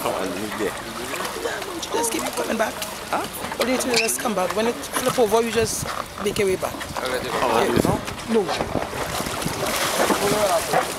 and leave there. Yeah, you just keep coming back. Huh? All you need to do is just come back. When it flip over, you just make your way back. Oh, No.